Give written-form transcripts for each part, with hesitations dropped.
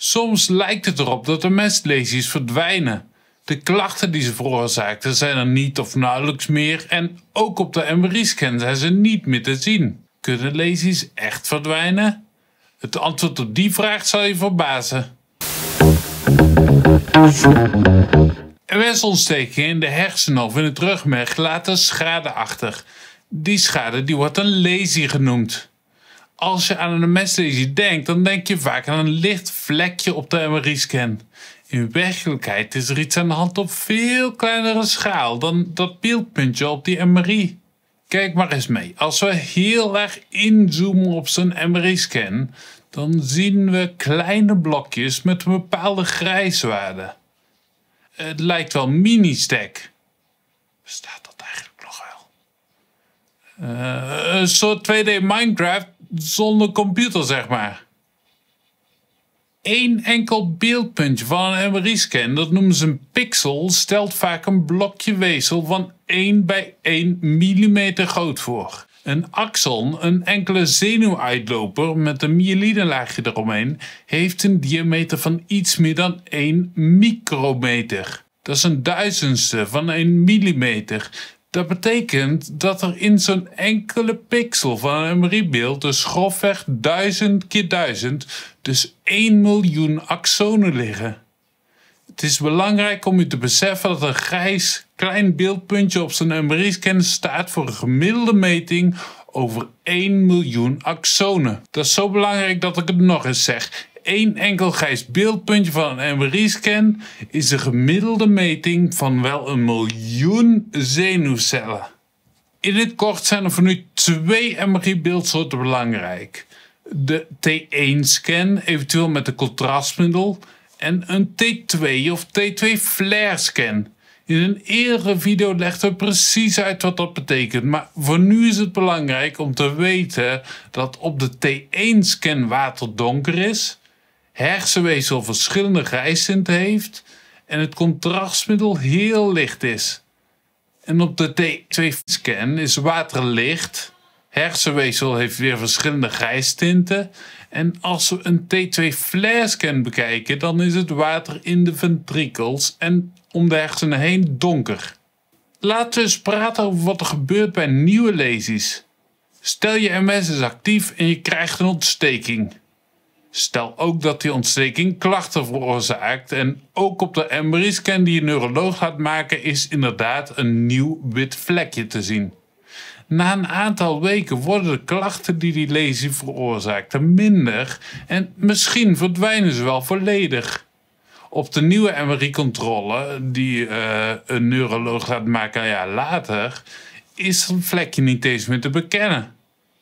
Soms lijkt het erop dat de mestlesies verdwijnen. De klachten die ze veroorzaakten zijn er niet of nauwelijks meer en ook op de MRI-scan zijn ze niet meer te zien. Kunnen lesies echt verdwijnen? Het antwoord op die vraag zal je verbazen. MS-ontstekingen in de hersenen of in het rugmerg laten schade achter. Die schade wordt een lesie genoemd. Als je aan een MS-lesie denkt, dan denk je vaak aan een licht vlekje op de MRI-scan. In werkelijkheid is er iets aan de hand op veel kleinere schaal dan dat beeldpuntje op die MRI. Kijk maar eens mee. Als we heel erg inzoomen op zo'n MRI-scan, dan zien we kleine blokjes met een bepaalde grijswaarde. Het lijkt wel mini-stack. Bestaat dat eigenlijk nog wel? Een soort 2D Minecraft zonder computer, zeg maar. Eén enkel beeldpuntje van een MRI-scan, dat noemen ze een pixel, stelt vaak een blokje weefsel van 1 bij 1 millimeter groot voor. Een axon, een enkele zenuwuitloper met een myelinelaagje eromheen, heeft een diameter van iets meer dan 1 micrometer. Dat is een duizendste van 1 millimeter. Dat betekent dat er in zo'n enkele pixel van een MRI-beeld dus grofweg 1000 keer 1000, dus 1 miljoen axonen liggen. Het is belangrijk om je te beseffen dat een grijs klein beeldpuntje op zo'n MRI-scan staat voor een gemiddelde meting over 1 miljoen axonen. Dat is zo belangrijk dat ik het nog eens zeg. Eén enkel grijs beeldpuntje van een MRI-scan is de gemiddelde meting van wel 1 miljoen zenuwcellen. In het kort zijn er voor nu 2 MRI-beeldsoorten belangrijk. De T1-scan, eventueel met een contrastmiddel, en een T2 of T2-flare-scan. In een eerdere video legden we precies uit wat dat betekent, maar voor nu is het belangrijk om te weten dat op de T1-scan water donker is, hersenweefsel verschillende grijstinten heeft en het contrastmiddel heel licht is. En op de T2-scan is water licht, hersenweefsel heeft weer verschillende grijstinten en als we een T2-flare-scan bekijken, dan is het water in de ventrikels en om de hersenen heen donker. Laten we eens praten over wat er gebeurt bij nieuwe lesies. Stel je MS is actief en je krijgt een ontsteking. Stel ook dat die ontsteking klachten veroorzaakt en ook op de MRI-scan die je neuroloog gaat maken is inderdaad een nieuw wit vlekje te zien. Na een aantal weken worden de klachten die lesie veroorzaakte minder en misschien verdwijnen ze wel volledig. Op de nieuwe MRI-controle die een neuroloog gaat maken een jaar later is het vlekje niet eens meer te bekennen.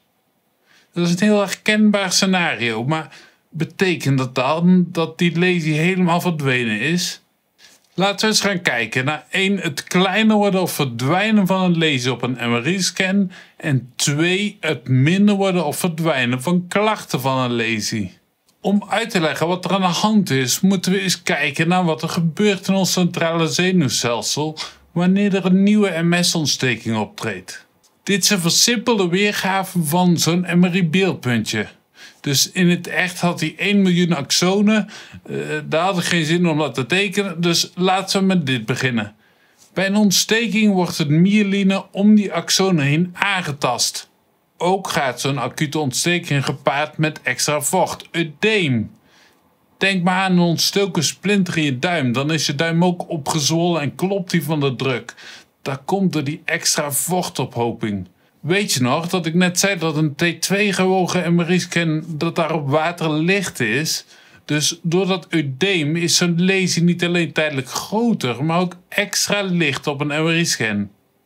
Dat is een heel herkenbaar scenario, maar betekent dat dan dat die lesie helemaal verdwenen is? Laten we eens gaan kijken naar 1. Het kleiner worden of verdwijnen van een lesie op een MRI-scan en 2. Het minder worden of verdwijnen van klachten van een lesie. Om uit te leggen wat er aan de hand is, moeten we eens kijken naar wat er gebeurt in ons centrale zenuwstelsel wanneer er een nieuwe MS-ontsteking optreedt. Dit is een versimpelde weergave van zo'n MRI-beeldpuntje. Dus in het echt had hij 1 miljoen axonen. Daar had ik geen zin om dat te tekenen, dus laten we met dit beginnen. Bij een ontsteking wordt het myeline om die axonen heen aangetast. Ook gaat zo'n acute ontsteking gepaard met extra vocht, ødeem. Denk maar aan een ontstoken splinter in je duim, dan is je duim ook opgezwollen en klopt die van de druk. Dat komt door die extra vochtophoping. Weet je nog dat ik net zei dat een T2-gewogen MRI-scan dat daarop water licht is? Dus door dat ødeem is zo'n lesie niet alleen tijdelijk groter, maar ook extra licht op een MRI-scan.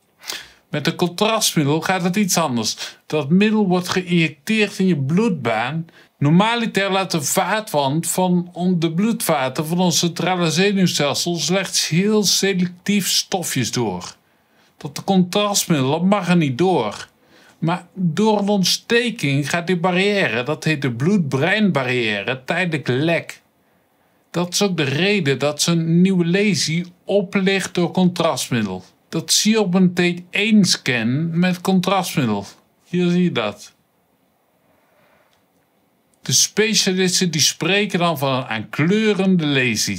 Met een contrastmiddel gaat het iets anders. Dat middel wordt geïnjecteerd in je bloedbaan. Normaliter laat de vaatwand van de bloedvaten van ons centrale zenuwstelsel slechts heel selectief stofjes door. Dat contrastmiddel mag er niet door. Maar door een ontsteking gaat die barrière, dat heet de bloed-breinbarrière, tijdelijk lek. Dat is ook de reden dat zo'n nieuwe lesie oplicht door contrastmiddel. Dat zie je op een T1-scan met contrastmiddel. Hier zie je dat. De specialisten die spreken dan van een aankleurende lesie.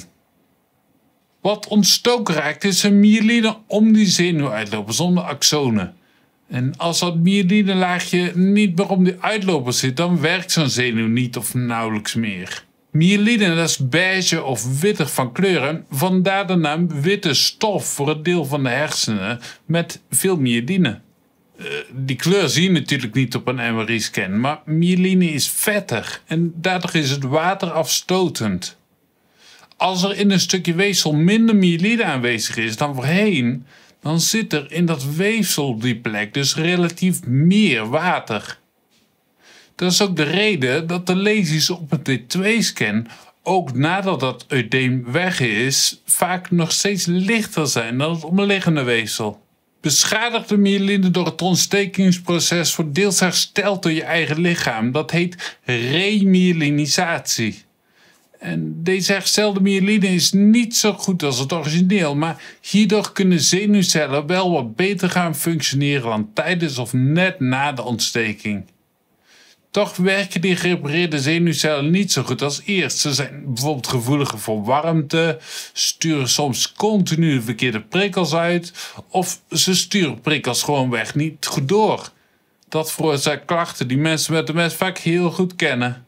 Wat ontstoken raakt is een myeline om die zenuw uitlopers, om de axonen. En als dat myelinelaagje niet meer om die uitlopers zit, dan werkt zo'n zenuw niet of nauwelijks meer. Myeline, dat is beige of wittig van kleur en vandaar de naam witte stof voor het deel van de hersenen met veel myeline. Die kleur zie je natuurlijk niet op een MRI-scan, maar myeline is vettig en daardoor is het waterafstotend. Als er in een stukje weefsel minder myeline aanwezig is dan voorheen, dan zit er in dat weefsel op die plek dus relatief meer water. Dat is ook de reden dat de lesies op een T2-scan, ook nadat dat eudeem weg is, vaak nog steeds lichter zijn dan het omliggende weefsel. Beschadigde myeline door het ontstekingsproces wordt deels hersteld door je eigen lichaam. Dat heet remyelinisatie. En deze herstelde myeline is niet zo goed als het origineel, maar hierdoor kunnen zenuwcellen wel wat beter gaan functioneren dan tijdens of net na de ontsteking. Toch werken die gerepareerde zenuwcellen niet zo goed als eerst. Ze zijn bijvoorbeeld gevoeliger voor warmte, sturen soms continu de verkeerde prikkels uit of ze sturen prikkels gewoonweg niet goed door. Dat veroorzaakt klachten die mensen met MS vaak heel goed kennen.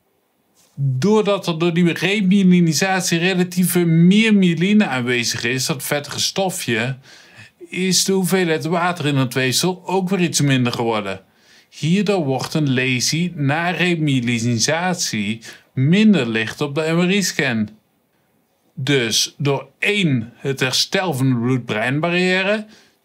Doordat er door die remyelinisatie relatief meer myeline aanwezig is, dat vettige stofje, is de hoeveelheid water in het weefsel ook weer iets minder geworden. Hierdoor wordt een lesie na remyelinisatie minder licht op de MRI-scan. Dus door 1. het herstel van de bloed-breinbarrière,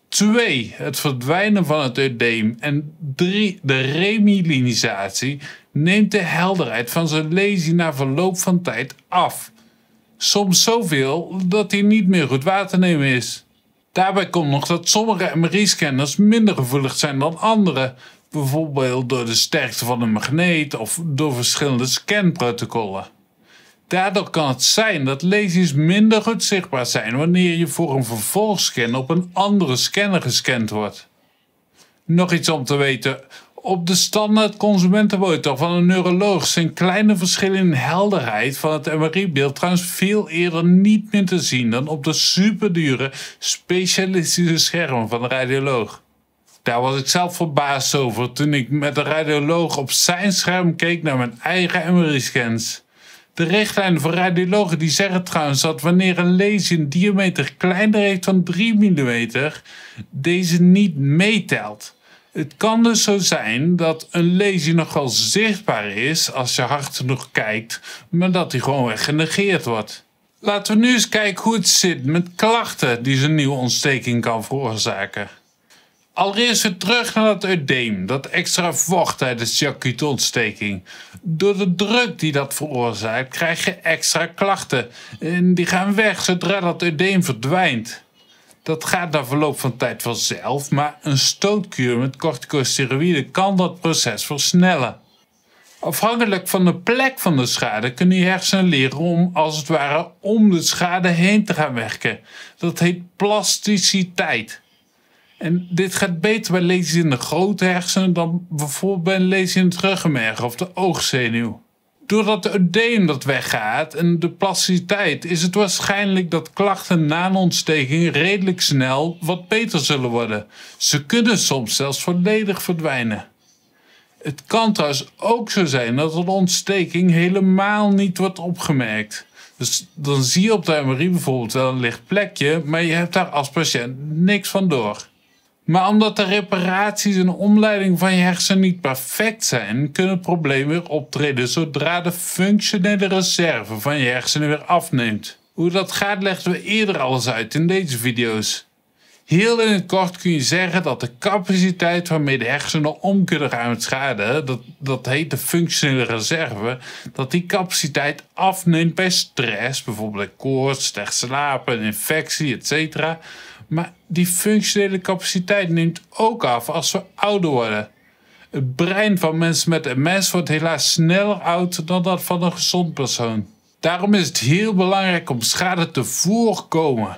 2. het verdwijnen van het eudeem en 3. de remyelinisatie neemt de helderheid van zijn lesie na verloop van tijd af. Soms zoveel dat hij niet meer goed waar te nemen is. Daarbij komt nog dat sommige MRI-scanners minder gevoelig zijn dan andere, bijvoorbeeld door de sterkte van een magneet of door verschillende scanprotocollen. Daardoor kan het zijn dat lesies minder goed zichtbaar zijn wanneer je voor een vervolgscan op een andere scanner gescand wordt. Nog iets om te weten. Op de standaard consumentenmonitor van een neuroloog zijn kleine verschillen in helderheid van het MRI-beeld trouwens veel eerder niet meer te zien dan op de superdure specialistische schermen van de radioloog. Daar was ik zelf verbaasd over toen ik met de radioloog op zijn scherm keek naar mijn eigen MRI-scans. De richtlijnen voor radiologen die zeggen trouwens dat wanneer een lesie een diameter kleiner heeft dan 3 mm, deze niet meetelt. Het kan dus zo zijn dat een lesie nog wel zichtbaar is als je hard genoeg kijkt, maar dat die gewoon genegeerd wordt. Laten we nu eens kijken hoe het zit met klachten die zo'n nieuwe ontsteking kan veroorzaken. Allereerst weer terug naar dat eudeem, dat extra vocht tijdens de acute ontsteking. Door de druk die dat veroorzaakt krijg je extra klachten en die gaan weg zodra dat eudeem verdwijnt. Dat gaat na verloop van tijd vanzelf, maar een stootkuur met corticosteroïden kan dat proces versnellen. Afhankelijk van de plek van de schade kunnen je hersenen leren om als het ware om de schade heen te gaan werken. Dat heet plasticiteit. En dit gaat beter bij lesies in de grote hersenen dan bijvoorbeeld bij een lesie in het ruggenmerg of de oogzenuw. Doordat de eudeem dat weggaat en de plasticiteit is het waarschijnlijk dat klachten na een ontsteking redelijk snel wat beter zullen worden. Ze kunnen soms zelfs volledig verdwijnen. Het kan trouwens ook zo zijn dat een ontsteking helemaal niet wordt opgemerkt. Dus dan zie je op de MRI bijvoorbeeld wel een licht plekje, maar je hebt daar als patiënt niks van door. Maar omdat de reparaties en omleiding van je hersenen niet perfect zijn, kunnen problemen weer optreden zodra de functionele reserve van je hersenen weer afneemt. Hoe dat gaat legden we eerder alles uit in deze video's. Heel in het kort kun je zeggen dat de capaciteit waarmee de hersenen om kunnen gaan met schade, dat heet de functionele reserve, dat die capaciteit afneemt bij stress, bijvoorbeeld bij koorts, slecht slapen, infectie, etc. Maar die functionele capaciteit neemt ook af als we ouder worden. Het brein van mensen met MS wordt helaas sneller oud dan dat van een gezond persoon. Daarom is het heel belangrijk om schade te voorkomen.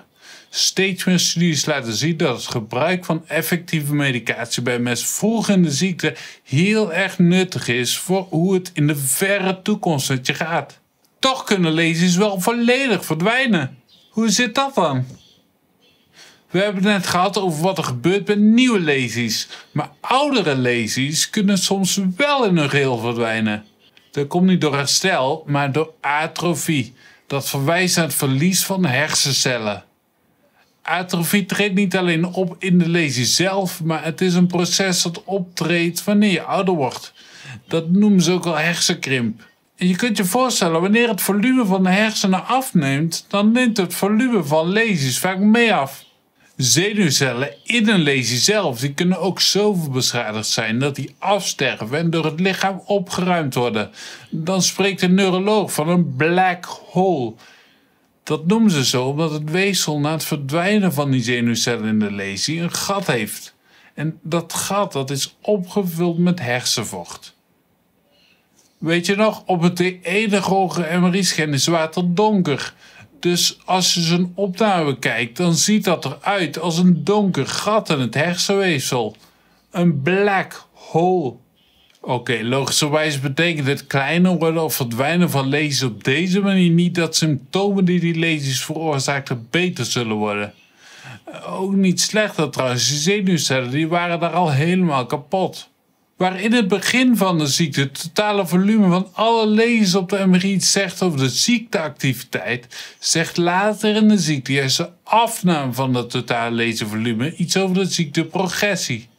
Steeds meer studies laten zien dat het gebruik van effectieve medicatie bij MS vroeg in de ziekte heel erg nuttig is voor hoe het in de verre toekomst met je gaat. Toch kunnen lesies wel volledig verdwijnen. Hoe zit dat dan? We hebben het net gehad over wat er gebeurt met nieuwe lesies, maar oudere lesies kunnen soms wel in hun geheel verdwijnen. Dat komt niet door herstel, maar door atrofie. Dat verwijst naar het verlies van hersencellen. Atrofie treedt niet alleen op in de lesie zelf, maar het is een proces dat optreedt wanneer je ouder wordt. Dat noemen ze ook wel hersenkrimp. En je kunt je voorstellen, wanneer het volume van de hersenen afneemt, dan neemt het volume van lesies vaak mee af. Zenuwcellen in een lesie zelf die kunnen ook zoveel beschadigd zijn dat die afsterven en door het lichaam opgeruimd worden. Dan spreekt een neuroloog van een black hole. Dat noemen ze zo omdat het weefsel na het verdwijnen van die zenuwcellen in de lesie een gat heeft. En dat gat dat is opgevuld met hersenvocht. Weet je nog, op het enige ogen MRI-scan is water donker. Dus als je zo'n opname kijkt, dan ziet dat eruit als een donker gat in het hersenweefsel. Een black hole. Oké, logischerwijs betekent het kleiner worden of verdwijnen van lesies op deze manier niet dat symptomen die lesies veroorzaakten beter zullen worden. Ook niet slechter trouwens, die zenuwcellen die waren daar al helemaal kapot. Waar in het begin van de ziekte het totale volume van alle lesies op de MRI iets zegt over de ziekteactiviteit, zegt later in de ziekte juist de afname van het totale leesvolume iets over de ziekteprogressie.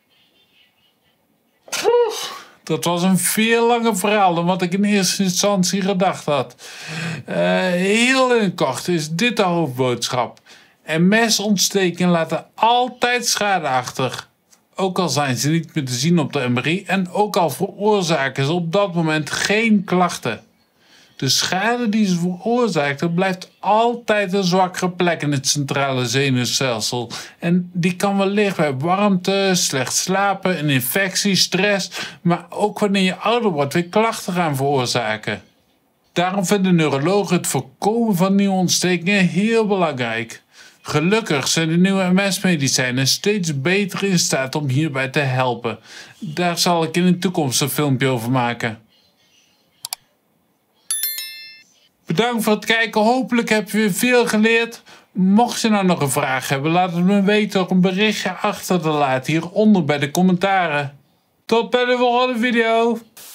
Dat was een veel langer verhaal dan wat ik in eerste instantie gedacht had. Heel in het kort is dit de hoofdboodschap. MS-ontstekingen laten altijd schade achter. Ook al zijn ze niet meer te zien op de MRI en ook al veroorzaken ze op dat moment geen klachten. De schade die ze veroorzaakten blijft altijd een zwakkere plek in het centrale zenuwstelsel. En die kan wellicht bij warmte, slecht slapen, een infectie, stress, maar ook wanneer je ouder wordt weer klachten gaan veroorzaken. Daarom vinden neurologen het voorkomen van nieuwe ontstekingen heel belangrijk. Gelukkig zijn de nieuwe MS-medicijnen steeds beter in staat om hierbij te helpen. Daar zal ik in de toekomst een filmpje over maken. Bedankt voor het kijken. Hopelijk heb je weer veel geleerd. Mocht je nou nog een vraag hebben, laat het me weten door een berichtje achter te laten hieronder bij de commentaren. Tot bij de volgende video.